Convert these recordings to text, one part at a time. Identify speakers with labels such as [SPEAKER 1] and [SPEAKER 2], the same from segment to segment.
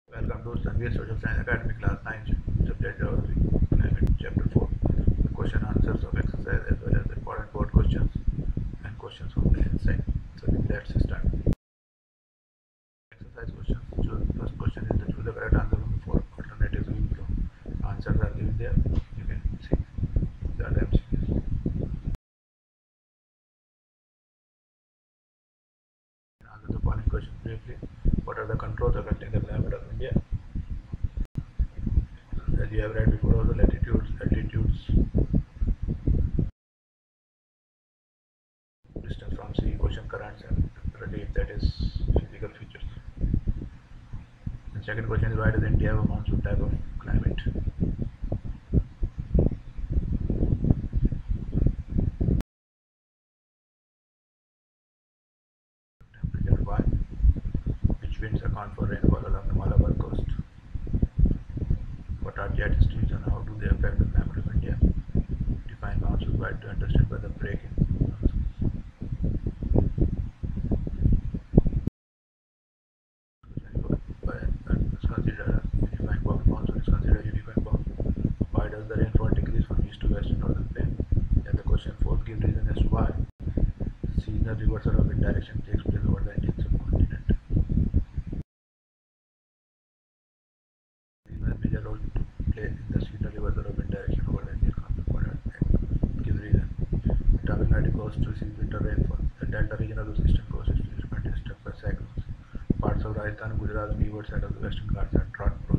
[SPEAKER 1] Welcome to Sangeet Social Science Academy Class 9, Subject Geography, Climate, Chapter 4. The question answers of exercise as well as important board questions and questions from the inside. So let's start. Exercise questions. First question is choose the correct answer from the four alternatives given below. Answers are given there. You can see the MCQs. Answer the following question briefly. What are the controls affecting the climate of India? As you have read before, also latitudes, altitudes, distance from sea, ocean currents, and relief, that is physical features. The second question is why does India have a monsoon type of climate? Temperature, why? Which winds account for rainfall along the Malabar coast? What are jet streams and how do they affect the climate of India? Define monsoon, why to understand by the break in monsoons. Consider unifying bomb. Monsoon is considered a unifying bomb. Why does the rainfall decrease from east to west in northern plain? Then the question fourth, give reason as to why seasonal reversal of wind direction takes place over the Indian subcontinent. Seasonal major role to play in the seasonal reversal of wind direction over the Indian subcontinent. Give reason. The Tamil Nadu coast receives winter rainfall. The delta region of the eastern coast is frequently struck by cyclones. Parts of Rajasthan, Gujarat, and leeward side of the western Ghats are drought prone.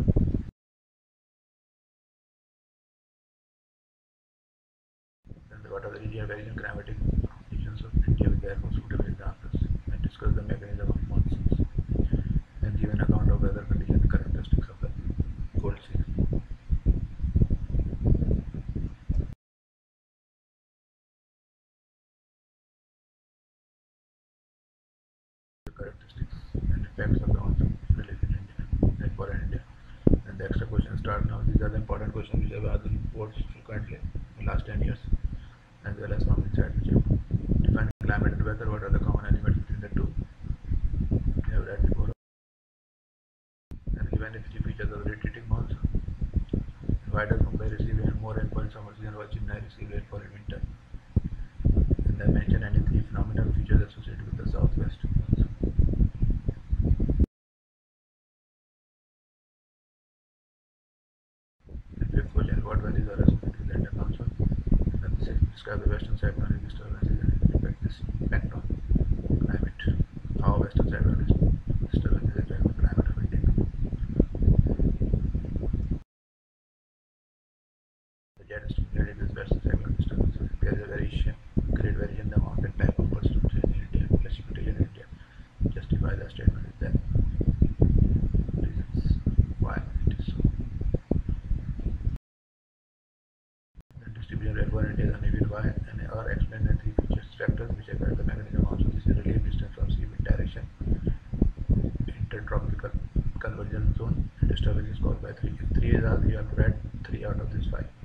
[SPEAKER 1] Then what are the regional various climatic regions of India with their most suitable examples? And discuss the mechanism of monsoons. Then give an account of weather conditions and characteristics of the cold season. The characteristics and effects of the monsoon relief in India, rainfall in India. And the extra questions start now. These are the important questions which have asked in boards frequently in the last 10 years, as well as from inside the chapter. Define climate and weather. What are the common elements between the two? We have read before. And given the features of the retreating monsoon. And why does Mumbai receive more rainfall in summer season while Chennai receive rainfall in winter? And then mention any three phenomenal features associated with the southwest monsoon. The fifth question, what values are associated with the Indian monsoon? And the sixth, describe the western cyclonic disturbances and impact on climate. How western cyclonic disturbances affect the climate of India. The jet stream related with western cyclonic disturbances. There is a great variation in the amount and type of precipitation in India. Precipitation in India. Justify the statement with that. Reasons why it is so. The distribution rainfall in India is uneven. Why and are explained in three features factors which affect the mechanism also. This is relief distance from sea wind direction, intertropical convergence zone, and disturbance is caused by three. If three is asked, you have to write three out of these five.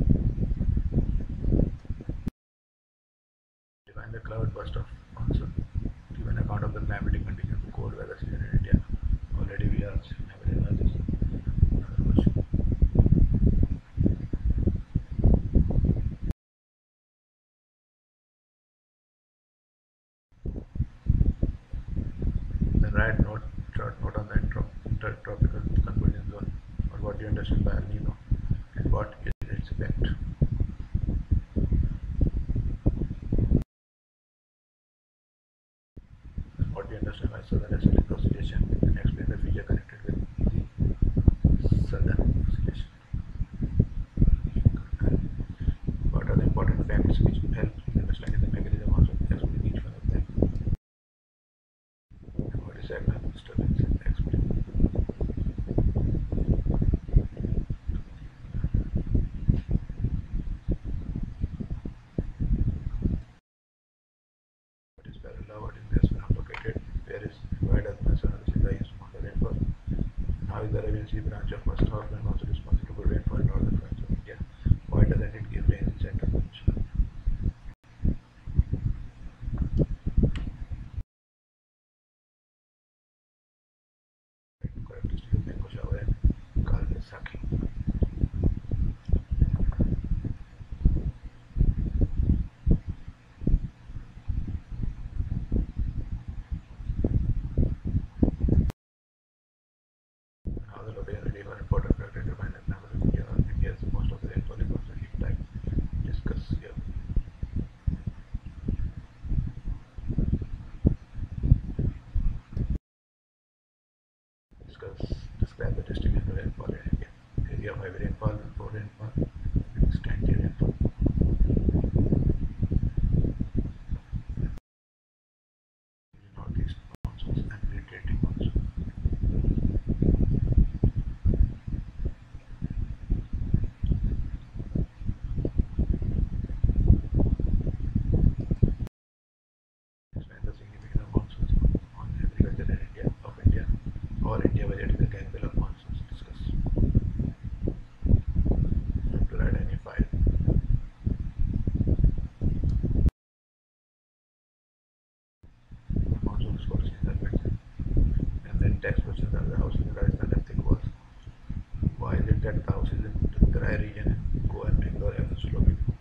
[SPEAKER 1] Define the cloud burst of monsoon. Give an account of the climatic conditions of cold weather season in India. Already we are having this another question. Then write short note on the intertropical convergence zone, or what do you understand by El Nino, and what is its effect. And what do you understand by southern acidic oscillation, and explain the feature connected with the southern oscillation. And what are the important facts which help in understanding the mechanism also, explain each one of them. And what is cyclonic disturbance, explain. What is parallel, what is less when located, where is why does Masanadasita use smaller rainfall, and how is the Arabian Sea branch of West Northern also responsible for rainfall in northern parts of India? Why doesn't it give rain in central peninsula? Correct characteristics of mango shower and Kawasaki. Now the location of river important factor determine the number of India. India's most of the rainfall is also heat type. Discuss here. Discuss describe the distribution of rainfall in India. Area of heavy rainfall, low rainfall, scanty rainfall. Northeast monsoons and penetrating monsoons. Explain the significance of monsoons on agriculture in India or India budget is a calculus of monsoons. Discuss. You have to write any file. The monsoon is called seasonal effects. And then text questions are the houses in Rajasthan have thick walls. Why is it that the houses in the dry region in Goa and Bangalore have the sloping